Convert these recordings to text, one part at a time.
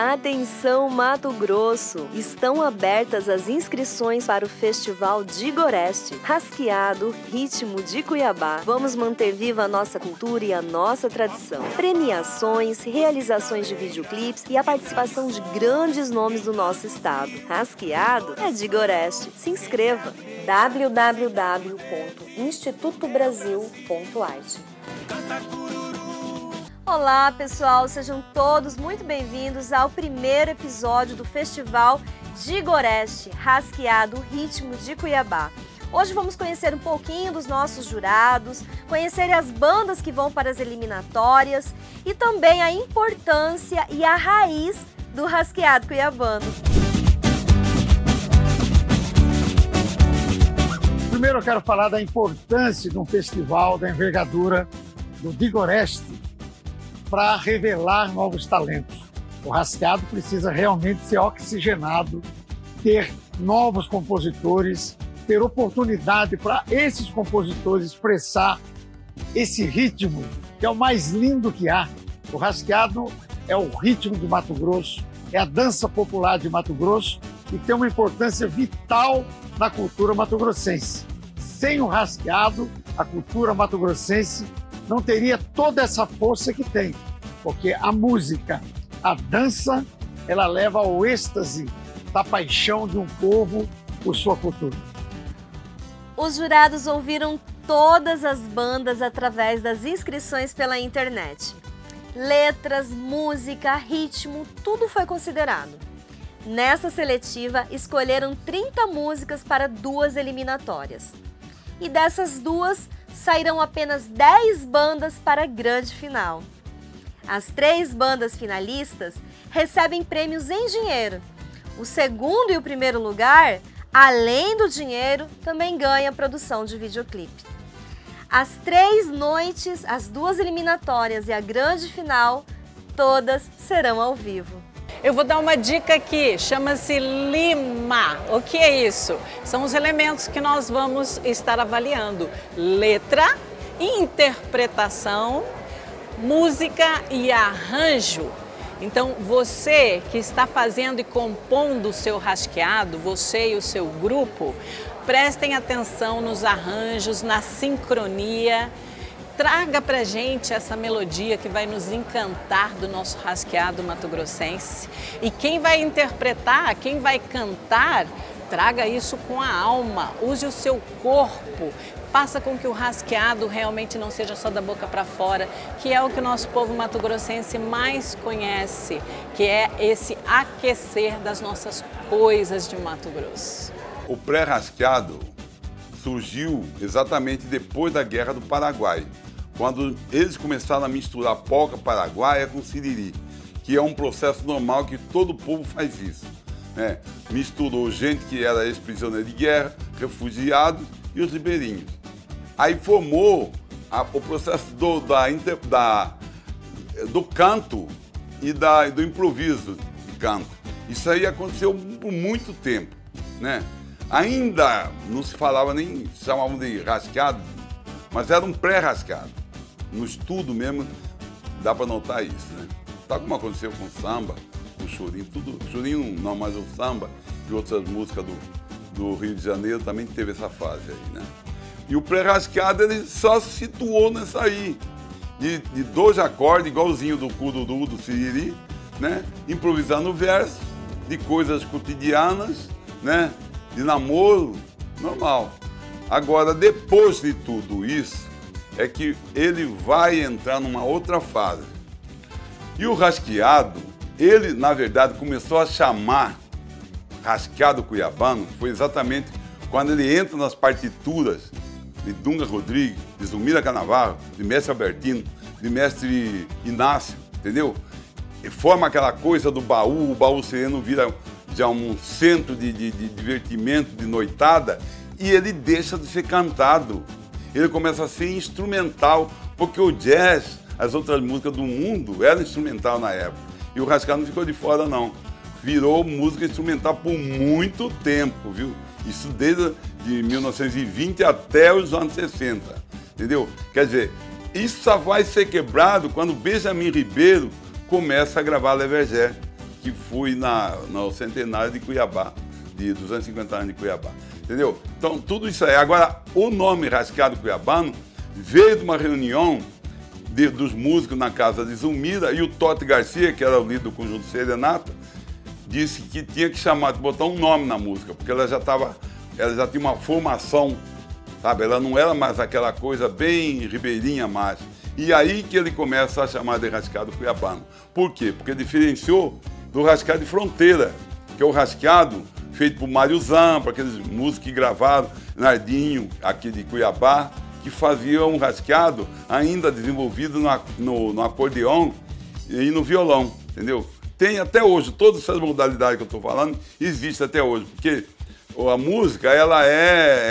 Atenção, Mato Grosso! Estão abertas as inscrições para o Festival Digoreste, Rasqueado, Ritmo de Cuiabá. Vamos manter viva a nossa cultura e a nossa tradição. Premiações, realizações de videoclipes e a participação de grandes nomes do nosso estado. Rasqueado é Digoreste. Se inscreva! www.institutobrasil.art. Olá, pessoal! Sejam todos muito bem-vindos ao primeiro episódio do Festival Digoreste, Rasqueado, Ritmo de Cuiabá. Hoje vamos conhecer um pouquinho dos nossos jurados, conhecer as bandas que vão para as eliminatórias e também a importância e a raiz do rasqueado cuiabano. Primeiro eu quero falar da importância de um festival da envergadura do Digoreste para revelar novos talentos. O rasqueado precisa realmente ser oxigenado, ter novos compositores, ter oportunidade para esses compositores expressar esse ritmo, que é o mais lindo que há. O rasqueado é o ritmo de Mato Grosso, é a dança popular de Mato Grosso e tem uma importância vital na cultura mato-grossense. Sem o rasqueado, a cultura mato-grossense não teria toda essa força que tem, porque a música, a dança, ela leva ao êxtase da paixão de um povo por sua cultura. Os jurados ouviram todas as bandas através das inscrições pela internet. Letras, música, ritmo, tudo foi considerado. Nessa seletiva, escolheram 30 músicas para 2 eliminatórias. E dessas 2, sairão apenas 10 bandas para a grande final. As 3 bandas finalistas recebem prêmios em dinheiro. O segundo e o primeiro lugar, além do dinheiro, também ganha produção de videoclipe. As 3 noites, as 2 eliminatórias e a grande final, todas serão ao vivo. Eu vou dar uma dica aqui, chama-se Lima. O que é isso? São os elementos que nós vamos estar avaliando: letra, interpretação, música e arranjo. Então você que está fazendo e compondo o seu rasqueado, você e o seu grupo, prestem atenção nos arranjos, na sincronia. Traga pra gente essa melodia que vai nos encantar do nosso rasqueado mato-grossense. E quem vai interpretar, quem vai cantar, traga isso com a alma, use o seu corpo. Faça com que o rasqueado realmente não seja só da boca para fora, que é o que o nosso povo mato-grossense mais conhece, que é esse aquecer das nossas coisas de Mato Grosso. O pré-rasqueado surgiu exatamente depois da Guerra do Paraguai, quando eles começaram a misturar polca paraguaia com siriri, que é um processo normal que todo povo faz isso, né? Misturou gente que era ex-prisioneiro de guerra, refugiados e os ribeirinhos. Aí formou o processo do canto e do improviso de canto. Isso aí aconteceu por muito tempo, né? Ainda não se falava nem, chamavam de rasqueado, mas era um pré-rasqueado. No estudo mesmo dá para notar isso, né? Tá como aconteceu com o samba, com o chorinho, tudo, chorinho não, mas o samba e outras músicas do Rio de Janeiro também teve essa fase aí, né? E o pré-rasqueado ele só se situou nessa aí, de 2 acordes, igualzinho do cururu, do siriri, né? Improvisando versos, de coisas cotidianas, né? De namoro, normal. Agora, depois de tudo isso, é que ele vai entrar numa outra fase. E o rasqueado, ele, na verdade, começou a chamar rasqueado cuiabano, foi exatamente quando ele entra nas partituras de Dunga Rodrigues, de Zumira Canavarro, de Mestre Albertino, de Mestre Inácio, entendeu? E forma aquela coisa do baú, o baú sereno vira já um centro de divertimento, de noitada, e ele deixa de ser cantado. Ele começa a ser instrumental, porque o jazz, as outras músicas do mundo, eram instrumental na época. E o rasqueado não ficou de fora, não. Virou música instrumental por muito tempo, viu? Isso desde de 1920 até os anos 60, entendeu? Quer dizer, isso só vai ser quebrado quando Benjamin Ribeiro começa a gravar Le Verger. que foi no centenário de Cuiabá, de 250 anos de Cuiabá. Entendeu? Então, tudo isso aí. Agora, o nome Rasqueado Cuiabano veio de uma reunião dos músicos na casa de Zulmira, e o Totti Garcia, que era o líder do conjunto Serenata, disse que tinha que chamar, botar um nome na música, porque ela já tinha uma formação, sabe? Ela não era mais aquela coisa bem ribeirinha mais. E aí que ele começa a chamar de Rasqueado Cuiabano. Por quê? Porque diferenciou do rasqueado de fronteira, que é o rasqueado feito por Mário Zampa, aqueles músicos que gravaram, Nardinho, aqui de Cuiabá, que faziam um rasqueado ainda desenvolvido no acordeão e no violão, entendeu? Tem até hoje, todas essas modalidades que eu estou falando, existem até hoje, porque a música, ela é,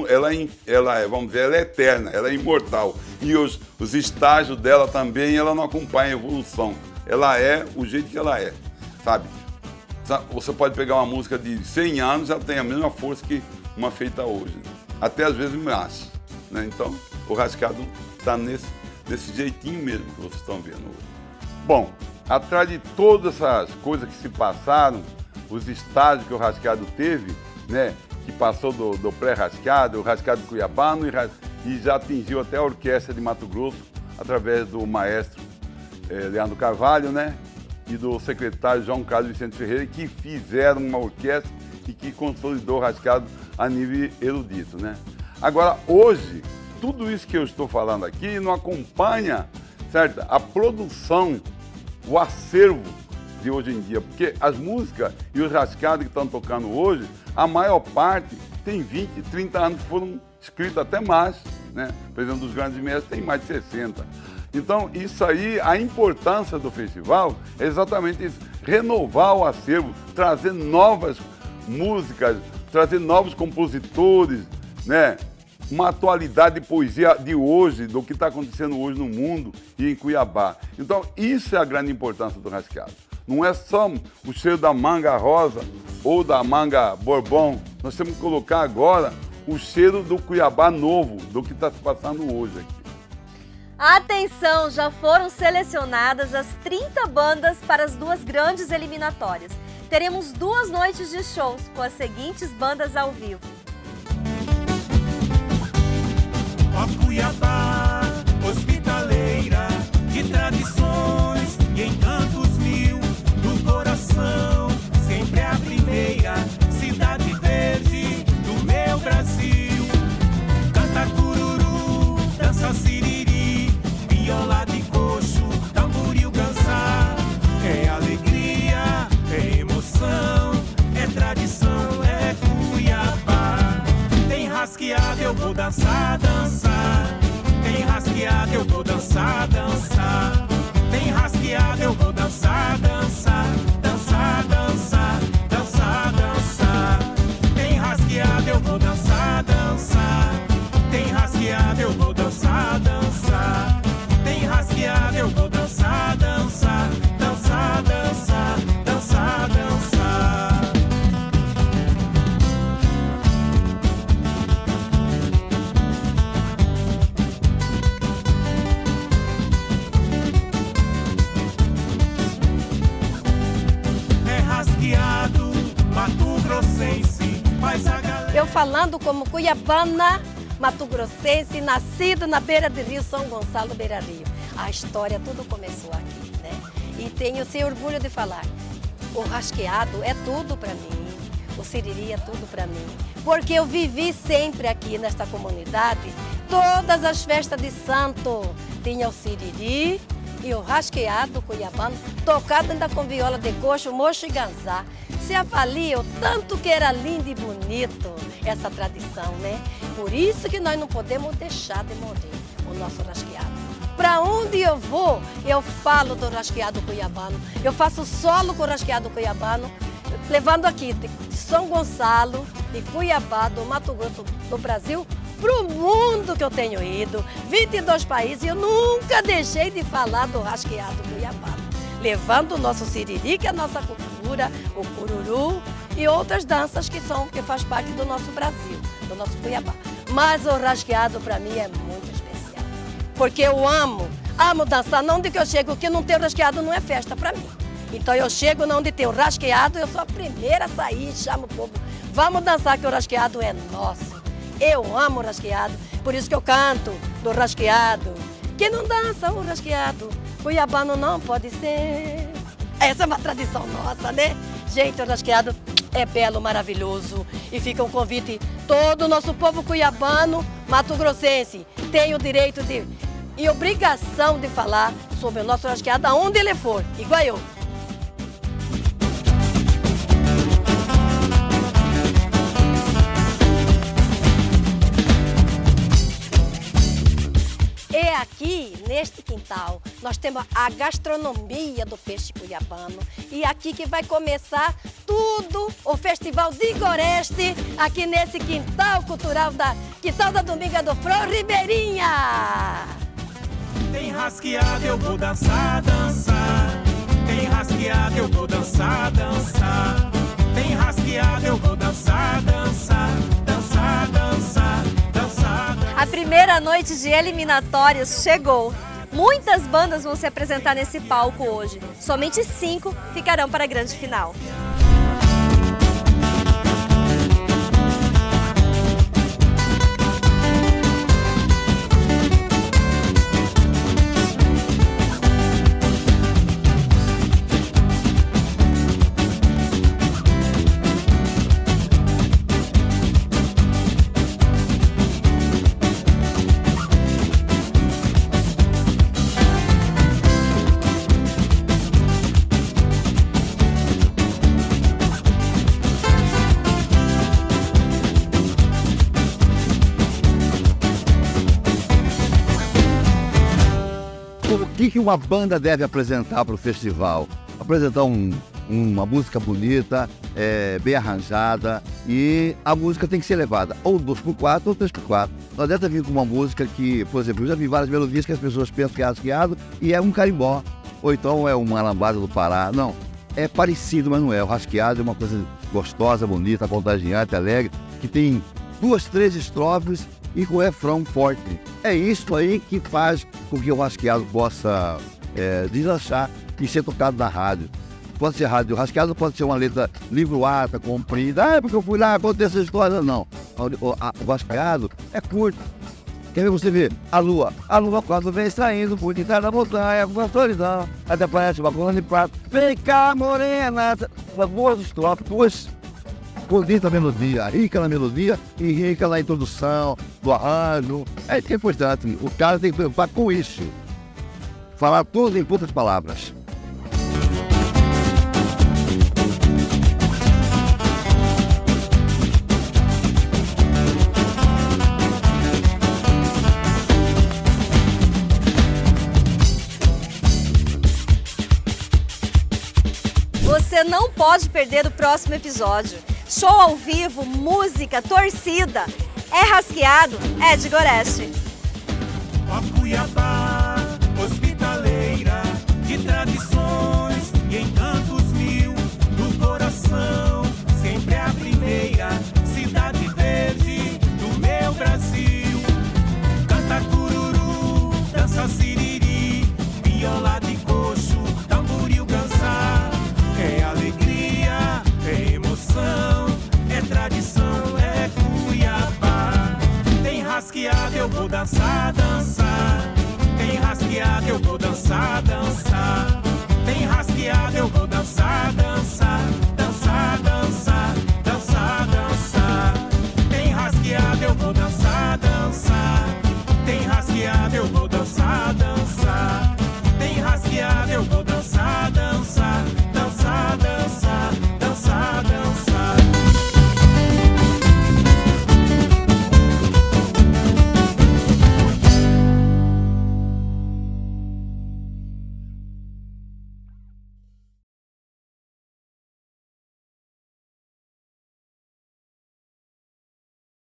vamos dizer, ela é eterna, ela é imortal. E os estágios dela também, ela não acompanha a evolução. Ela é o jeito que ela é, sabe? Você pode pegar uma música de 100 anos, ela tem a mesma força que uma feita hoje. Até às vezes mais. Né? Então, o rasqueado está nesse jeitinho mesmo que vocês estão vendo hoje. Bom, atrás de todas essas coisas que se passaram, os estágios que o rasqueado teve, né, que passou do pré-rasqueado, o rasqueado cuiabano, e já atingiu até a orquestra de Mato Grosso, através do maestro Leandro Carvalho, né, e do secretário João Carlos Vicente Ferreira, que fizeram uma orquestra e que consolidou o rasqueado a nível erudito, né. Agora, hoje, tudo isso que eu estou falando aqui não acompanha, certo, a produção, o acervo de hoje em dia, porque as músicas e os rasqueados que estão tocando hoje, a maior parte tem 20, 30 anos que foram escritos, até mais, né? Por exemplo, dos grandes mestres tem mais de 60. Então, isso aí, a importância do festival é exatamente isso, renovar o acervo, trazer novas músicas, trazer novos compositores, né? Uma atualidade de poesia de hoje, do que está acontecendo hoje no mundo e em Cuiabá. Então, isso é a grande importância do rasqueado. Não é só o cheiro da manga rosa ou da manga bourbon. Nós temos que colocar agora o cheiro do Cuiabá novo, do que está se passando hoje aqui. Atenção, já foram selecionadas as 30 bandas para as 2 grandes eliminatórias. Teremos 2 noites de shows com as seguintes bandas ao vivo. Ó Cuiabá, hospitaleira, de tradições e encantos mil, do coração, sempre a primeira, cidade verde do meu Brasil. Canta cururu, dança siriri, viola de coxo, tamboril ganzá. É alegria, é emoção, é tradição, é Cuiabá. Tem rasqueado, eu vou dançar, dançar. Tem rasqueado, eu vou dançar, dançar. Tem rasqueado, eu vou dançar, dançar. Dançar, dançar, dançar, dançar. Tem rasqueado, eu vou dançar, dançar. Tem rasqueado, eu vou dançar, dançar. Tem rasqueado, eu vou dançar, dançar. Dançar, dançar, dançar, dançar. Eu falando como cuiabana, mato-grossense, nascida na beira do rio São Gonçalo, Beira-Rio. A história tudo começou aqui, né? E tenho esse orgulho de falar. O rasqueado é tudo para mim, o siriri é tudo para mim. Porque eu vivi sempre aqui nesta comunidade, todas as festas de santo tinha o siriri e o rasqueado cuiabano, tocado ainda com viola de coxo, mocho e ganzá. Se avalia o tanto que era lindo e bonito essa tradição, né? Por isso que nós não podemos deixar de morrer o nosso rasqueado. Para onde eu vou, eu falo do rasqueado cuiabano. Eu faço solo com o rasqueado cuiabano, levando aqui de São Gonçalo, de Cuiabá, do Mato Grosso, do Brasil, para o mundo que eu tenho ido, 22 países, e eu nunca deixei de falar do rasqueado cuiabano, levando o nosso siriri, que é a nossa cultura, o cururu e outras danças que faz parte do nosso Brasil, do nosso Cuiabá. Mas o rasqueado para mim é muito especial, porque eu amo dançar, não de que eu chego que não ter rasqueado não é festa para mim. Então eu chego onde tem o rasqueado, eu sou a primeira a sair, chamo o povo. Vamos dançar que o rasqueado é nosso. Eu amo o rasqueado, por isso que eu canto do rasqueado. Quem não dança o rasqueado, cuiabano não pode ser. Essa é uma tradição nossa, né? Gente, o rasqueado é belo, maravilhoso. E fica um convite, todo o nosso povo cuiabano, mato-grossense, tem o direito de e obrigação de falar sobre o nosso rasqueado aonde ele for, igual eu. E aqui, neste quintal, nós temos a gastronomia do peixe cuiabano. E aqui que vai começar tudo, o Festival Digoreste, aqui nesse quintal cultural Quintal da Dominga do Flor Ribeirinha. Tem rasqueado, eu vou dançar, dançar. Tem rasqueado, eu vou dançar, dançar. Tem rasqueado, eu vou dançar, dançar. Dançar, dançar, dançar. A primeira noite de eliminatórias chegou. Muitas bandas vão se apresentar nesse palco hoje. Somente 5 ficarão para a grande final. O que uma banda deve apresentar para o festival? Apresentar uma música bonita, bem arranjada, e a música tem que ser levada ou 2x4 ou 3x4. Não adianta vir com uma música que, por exemplo, eu já vi várias melodias que as pessoas pensam que é rasqueado e é um carimbó, ou então é uma lambada do Pará. Não, é parecido, mas não é. O rasqueado é uma coisa gostosa, bonita, contagiante, alegre, que tem 2, 3 estrofes e com refrão forte. É isso aí que faz com que o rasqueado possa deslanchar e ser tocado na rádio. Pode ser rádio rasqueado, pode ser uma letra livroata, comprida. Porque eu fui lá, contei essa história. Não, o rasqueado é curto. Quer ver você ver? A lua quando vem saindo por detrás da montanha, com a solidão, até parece uma coluna de prato. Vem cá, morena. Boas estrofes, duas. Bonita a melodia, rica na melodia e rica na introdução, do arranjo. É importante, o cara tem que se preocupar com isso. Falar tudo em poucas palavras. Você não pode perder o próximo episódio. Show ao vivo, música, torcida. É rasqueado, é Digoreste. Ó Cuiabá, hospitaleira de tradições e encantos mil do coração. Sempre a primeira cidade verde do meu Brasil. Canta cururu, dança siriri, viola de coxo, tamboril gansá. É alegria, é emoção, é tradição, é Cuiabá. Tem rasqueado, eu vou dançar, dançar. Tem rasqueado, eu vou dançar, dançar.